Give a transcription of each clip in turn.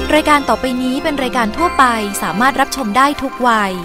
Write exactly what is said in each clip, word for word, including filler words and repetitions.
รายการต่อไปนี้เป็นรายการทั่วไปสามารถรับชมได้ทุกวัย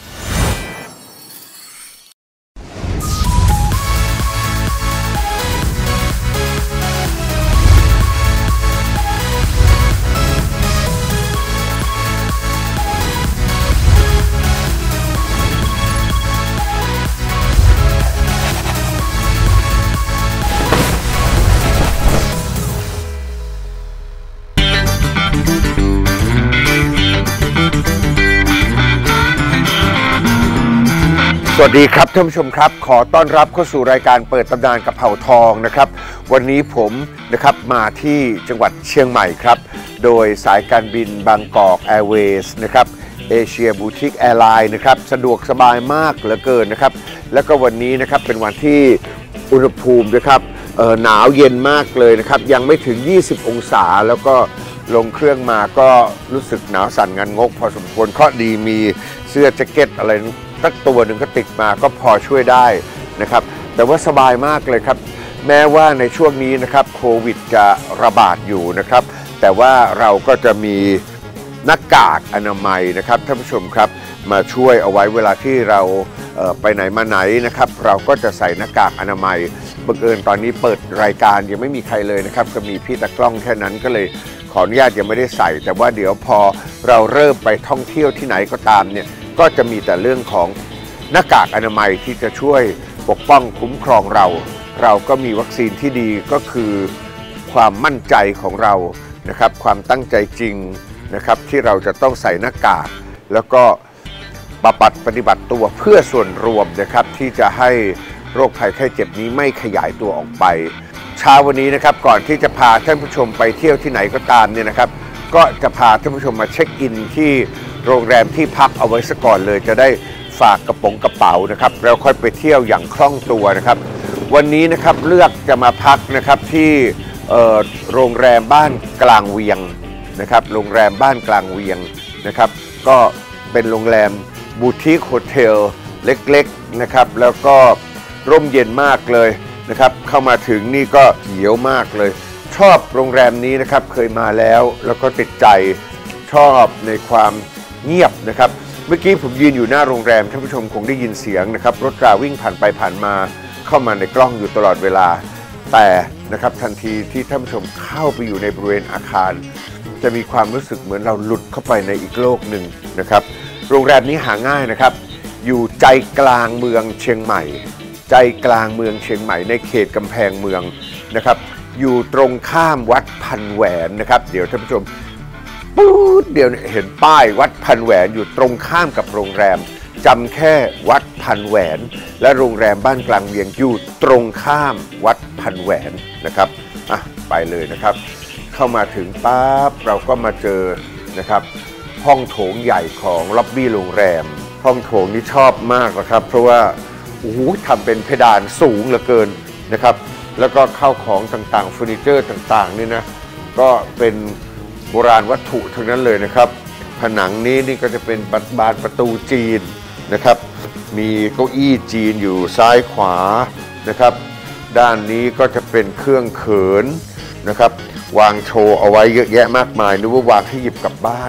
สวัสดีครับท่านผู้ชมครับขอต้อนรับเข้าสู่รายการเปิดตำนานกะเพราทองนะครับวันนี้ผมนะครับมาที่จังหวัดเชียงใหม่ครับโดยสายการบินบางกอกแอร์เวย์สนะครับเอเชียบูติกแอร์ไลน์นะครับสะดวกสบายมากเหลือเกินนะครับแล้วก็วันนี้นะครับเป็นวันที่อุณหภูมินะครับหนาวเย็นมากเลยนะครับยังไม่ถึงยี่สิบองศาแล้วก็ลงเครื่องมาก็รู้สึกหนาวสั่นงันงกพอสมควรเคราะห์ดีมีเสื้อแจ็คเก็ตอะไรสักตัวหนึ่งก็ติดมาก็พอช่วยได้นะครับแต่ว่าสบายมากเลยครับแม้ว่าในช่วงนี้นะครับโควิดจะระบาดอยู่นะครับแต่ว่าเราก็จะมีหน้ากากอนามัยนะครับท่านผู้ชมครับมาช่วยเอาไว้เวลาที่เราเอ่อไปไหนมาไหนนะครับเราก็จะใส่หน้ากากอนามัยบังเอิญตอนนี้เปิดรายการยังไม่มีใครเลยนะครับก็มีพี่ตากล้องแค่นั้นก็เลยขออนุญาตยังไม่ได้ใส่แต่ว่าเดี๋ยวพอเราเริ่มไปท่องเที่ยวที่ไหนก็ตามเนี่ยก็จะมีแต่เรื่องของหน้ากากอนามัยที่จะช่วยปกป้องคุ้มครองเราเราก็มีวัคซีนที่ดีก็คือความมั่นใจของเรานะครับความตั้งใจจริงนะครับที่เราจะต้องใส่หน้ากากแล้วก็ปฏิบัติปฏิบัติตัวเพื่อส่วนรวมนะครับที่จะให้โรคภัยไข้เจ็บนี้ไม่ขยายตัวออกไปเช้าวันนี้นะครับก่อนที่จะพาท่านผู้ชมไปเที่ยวที่ไหนก็ตามเนี่ยนะครับก็จะพาท่านผู้ชมมาเช็คอินที่โรงแรมที่พักเอาไว้ซะก่อนเลยจะได้ฝากกระป๋องกระเป๋านะครับแล้วค่อยไปเที่ยวอย่างคล่องตัวนะครับวันนี้นะครับเลือกจะมาพักนะครับที่โรงแรมบ้านกลางเวียงนะครับโรงแรมบ้านกลางเวียงนะครับก็เป็นโรงแรมบูติกโฮเทลเล็กๆนะครับแล้วก็ร่มเย็นมากเลยนะครับเข้ามาถึงนี่ก็เขียวมากเลยชอบโรงแรมนี้นะครับเคยมาแล้วแล้วก็ติดใจชอบในความเงียบนะครับเมื่อกี้ผมยืนอยู่หน้าโรงแรมท่านผู้ชมคงได้ยินเสียงนะครับรถราวิ่งผ่านไปผ่านมาเข้ามาในกล้องอยู่ตลอดเวลาแต่นะครับทันทีที่ท่านผู้ชมเข้าไปอยู่ในบริเวณอาคารจะมีความรู้สึกเหมือนเราหลุดเข้าไปในอีกโลกหนึ่งนะครับโรงแรมนี้หาง่ายนะครับอยู่ใจกลางเมืองเชียงใหม่ใจกลางเมืองเชียงใหม่ในเขตกำแพงเมืองนะครับอยู่ตรงข้ามวัดพันแหวนนะครับเดี๋ยวท่านผู้ชมปุ๊บเดี๋ยวเห็นป้ายวัดพันแหวนอยู่ตรงข้ามกับโรงแรมจำแค่วัดพันแหวนและโรงแรมบ้านกลางเวียงอยู่ตรงข้ามวัดพันแหวนนะครับอ่ะไปเลยนะครับเข้ามาถึงปั๊บเราก็มาเจอนะครับห้องโถงใหญ่ของล็อบบี้โรงแรมห้องโถงนี้ชอบมากนะครับเพราะว่าโอ้โหทำเป็นเพดานสูงเหลือเกินนะครับแล้วก็เข้าของต่างๆเฟอร์นิเจอร์ต่างๆนี่นะก็เป็นโบราณวัตถุทั้งนั้นเลยนะครับผนังนี้นี่ก็จะเป็นบานประตูจีนนะครับมีเก้าอี้จีนอยู่ซ้ายขวานะครับด้านนี้ก็จะเป็นเครื่องเขินนะครับวางโชว์เอาไว้เยอะแยะมากมายนึกว่าวางให้หยิบกลับบ้าน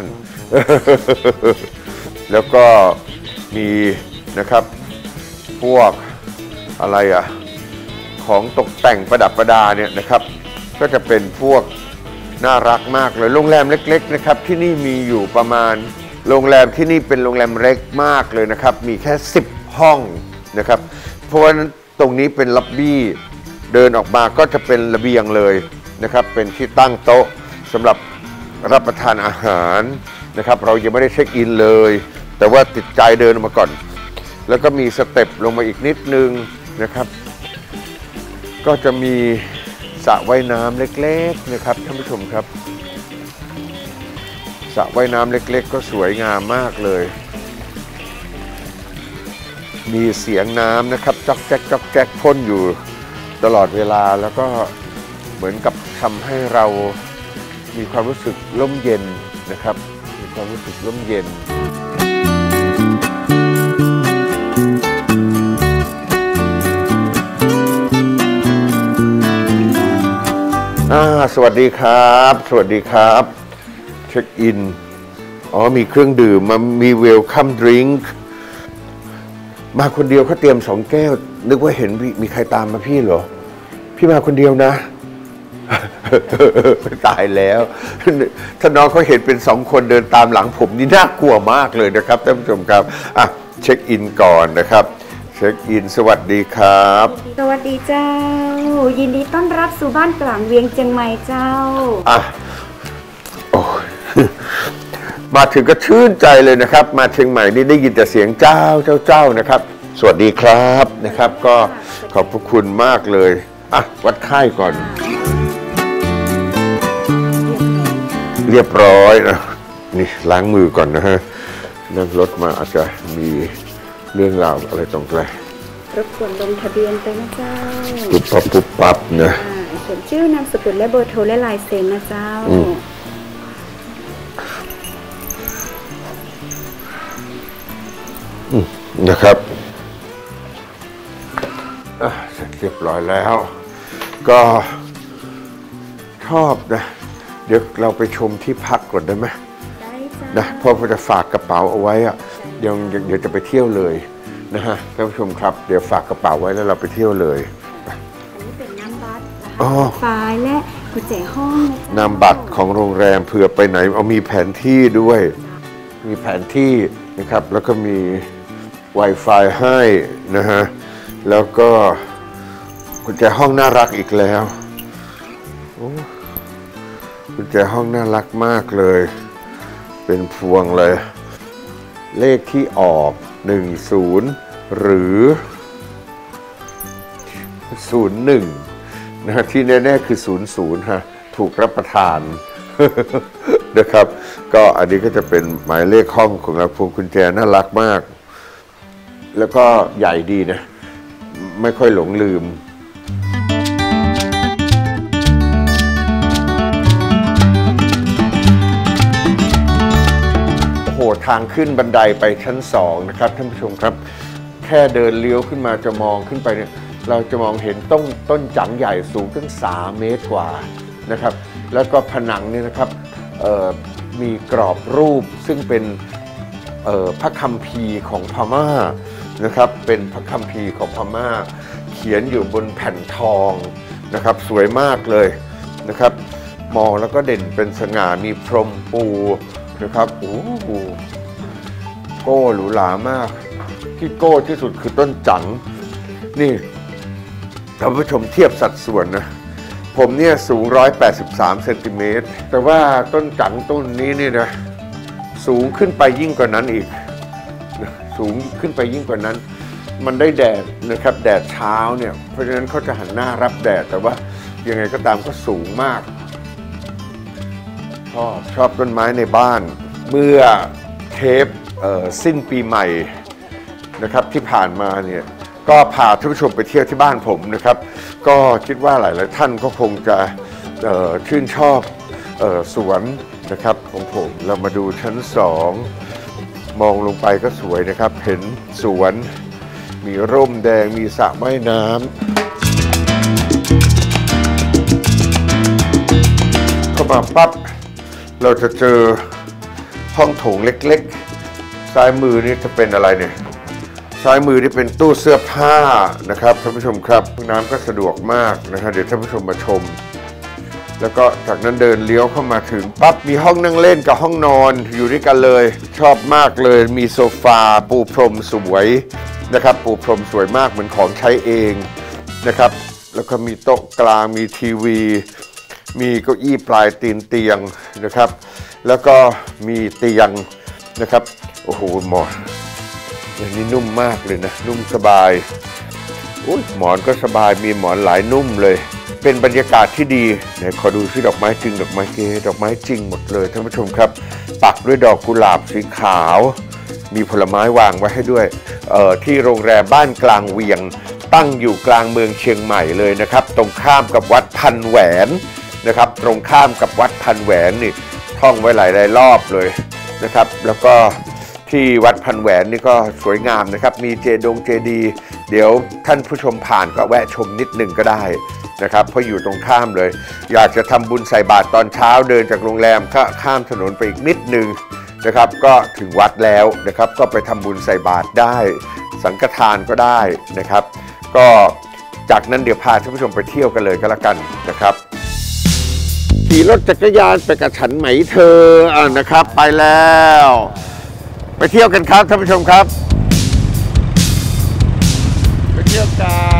แล้วก็มีนะครับพวกอะไรอะของตกแต่งประดับประดาเนี่ยนะครับก็จะเป็นพวกน่ารักมากเลยโรงแรมเล็กๆนะครับที่นี่มีอยู่ประมาณโรงแรมที่นี่เป็นโรงแรมเล็กมากเลยนะครับมีแค่สิบห้องนะครับเพราะว่าตรงนี้เป็นล็อบบี้เดินออกมาก็จะเป็นระเบียงเลยนะครับเป็นที่ตั้งโต๊ะสำหรับรับประทานอาหารนะครับเรายังไม่ได้เช็คอินเลยแต่ว่าติดใจเดินออกมาก่อนแล้วก็มีสเต็ปลงมาอีกนิดนึงนะครับก็จะมีสระว่ายน้ำเล็กๆนะครับท่านผู้ชมครับสระว่ายน้ำเล็กๆก็สวยงามมากเลยมีเสียงน้ำนะครับจ๊อกแจ๊กจ๊อกแจ๊กพ่นอยู่ตลอดเวลาแล้วก็เหมือนกับทำให้เรามีความรู้สึกร่มเย็นนะครับมีความรู้สึกร่มเย็นสวัสดีครับสวัสดีครับเช็คอินอ๋อมีเครื่องดื่มมามีเวลคัมดริงก์มาคนเดียวเขาเตรียมสองแก้วนึกว่าเห็นมีใครตามมาพี่เหรอพี่มาคนเดียวนะตายแล้วถ้าน้องเขาเห็นเป็นสองคนเดินตามหลังผมนี่น่ากลัวมากเลยนะครับท่านผู้ชมครับอ่ะเช็คอินก่อนนะครับเช็คอินสวัสดีครับสวัสดีเจ้ายินดีต้อนรับสู่บ้านกลางเวียงเชียงใหม่เจ้าอ่ะโอ้มาถึงก็ชื่นใจเลยนะครับมาเชียงใหม่นี่ได้ยินแต่เสียงเจ้าเจ้าเจ้านะครับสวัสดีครับนะครับก็ขอบพระคุณมากเลยอ่ะวัดไข้ก่อนเรียบร้อยนะนี่ล้างมือก่อนนะฮะนั่งรถมาอาจจะมีเรื่องราวอะไรตรงไหนรบกวนลงทะเบียนไปนะเจ้าปุ๊บปั๊บปุ๊บปั๊บนะเขียนชื่อนามสกุลและเบอร์โทรและลายเซ็นนะเจ้านะครับเสร็จเรียบร้อยแล้วก็ชอบนะเดี๋ยวเราไปชมที่พักก่อนได้ไหมได้จ้านะเพราะผมจะฝากกระเป๋าเอาไว้อะเดี๋ยวเดี๋ยวจะไปเที่ยวเลยนะฮะท่านผู้ชมครับเดี๋ยวฝากกระเป๋าไว้แล้วเราไปเที่ยวเลยอันนี้เป็นนามบัตรนะคะไฟล์และกุญแจห้องนามบัตรของโรงแรมเผื่อไปไหนเอามีแผนที่ด้วยมีแผนที่นะครับแล้วก็มี Wi-Fi ให้นะฮะแล้วก็กุญแจห้องน่ารักอีกแล้วกุญแจห้องน่ารักมากเลยเป็นพวงเลยเลขที่ออกหนึ่งศูนย์หรือศูนย์หนึ่งนะฮะที่แน่ๆคือศูนย์ศูนย์ฮะถูกรับประทานนะครับก็อันนี้ก็จะเป็นหมายเลขห้องของเราพวงกุญแจน่ารักมากแล้วก็ใหญ่ดีนะไม่ค่อยหลงลืมโอ้โหทางขึ้นบันไดไปชั้นสองนะครับท่านผู้ชมครับแค่เดินเลี้ยวขึ้นมาจะมองขึ้นไปเนี่ยเราจะมองเห็นต้นต้นจังใหญ่สูงถึงสามเมตรกว่านะครับแล้วก็ผนังเนี่ยนะครับมีกรอบรูปซึ่งเป็นพระคัมภีร์ของพม่านะครับเป็นพระคัมภีร์ของพม่าเขียนอยู่บนแผ่นทองนะครับสวยมากเลยนะครับมองแล้วก็เด่นเป็นสง่ามีพรมปูนะครับโอ้โหโก้หรูหรามากที่โก้ที่สุดคือต้นจังนี่ท่านผู้ชมเทียบสัดส่วนนะผมเนี่ยสูงหนึ่งร้อยแปดสิบสามเซนติเมตรแต่ว่าต้นจังต้นนี้นี่นะสูงขึ้นไปยิ่งกว่านั้นอีกสูงขึ้นไปยิ่งกว่านั้นมันได้แดดนะครับแดดเช้าเนี่ยเพราะฉะนั้นเขาจะหันหน้ารับแดดแต่ว่ายังไงก็ตามก็สูงมากชอบชอบต้นไม้ในบ้านเมื่อเทปสิ้นปีใหม่นะครับที่ผ่านมาเนี่ยก็พาท่านผู้ชมไปเที่ยวที่บ้านผมนะครับก็คิดว่าหลายๆท่านก็คงจะชื่นชอบสวนนะครับของผมเรามาดูชั้นสองมองลงไปก็สวยนะครับเห็นสวนมีร่มแดงมีสระว่ายน้ำเข้ามาปั๊บเราจะเจอห้องโถงเล็กๆซ้ายมือนี่จะเป็นอะไรเนี่ยซ้ายมือนี่เป็นตู้เสื้อผ้านะครับท่านผู้ชมครับห้องน้ำก็สะดวกมากนะครับเดี๋ยวท่านผู้ชมมาชมแล้วก็จากนั้นเดินเลี้ยวเข้ามาถึงปั๊บมีห้องนั่งเล่นกับห้องนอนอยู่ด้วยกันเลยชอบมากเลยมีโซฟาปูพรมสวยนะครับปูพรมสวยมากเหมือนของใช้เองนะครับแล้วก็มีโต๊ะกลางมีทีวีมีเก้าอี้ปลายตีนเตียงนะครับแล้วก็มีเตียงนะครับโอ้โหหมอนอย่างนี้นุ่มมากเลยนะนุ่มสบายอุ๊ยหมอนก็สบายมีหมอนหลายนุ่มเลยเป็นบรรยากาศที่ดีไหนขอดูที่ดอกไม้จริงดอกไม้เกดอกไม้จริงหมดเลยท่านผู้ชมครับปักด้วยดอกกุหลาบสีขาวมีผลไม้วางไว้ให้ด้วยเอ่อที่โรงแรมบ้านกลางเวียงตั้งอยู่กลางเมืองเชียงใหม่เลยนะครับตรงข้ามกับวัดพันแหวนนะครับตรงข้ามกับวัดพันแหวนนี่ท่องไว้หลายๆรอบเลยนะครับแล้วก็ที่วัดพันแหวนนี่ก็สวยงามนะครับมีเจดงเจดีเดี๋ยวท่านผู้ชมผ่านก็แวะชมนิดหนึ่งก็ได้นะครับเพราะอยู่ตรงข้ามเลย อยากจะทำบุญใส่บาตรตอนเช้าเดินจากโรงแรมก็ข้ามถนนไปอีกนิดนึงนะครับก็ถึงวัดแล้วนะครับก็ไปทำบุญใส่บาตรได้สังฆทานก็ได้นะครับก็จากนั้นเดี๋ยวพาท่านผู้ชมไปเที่ยวกันเลยก็แล้วกันนะครับขี่รถจักรยานไปกับฉันไหมเธออ่านะครับไปแล้วไปเที่ยวกันครับท่านผู้ชมครับไปเที่ยวกัน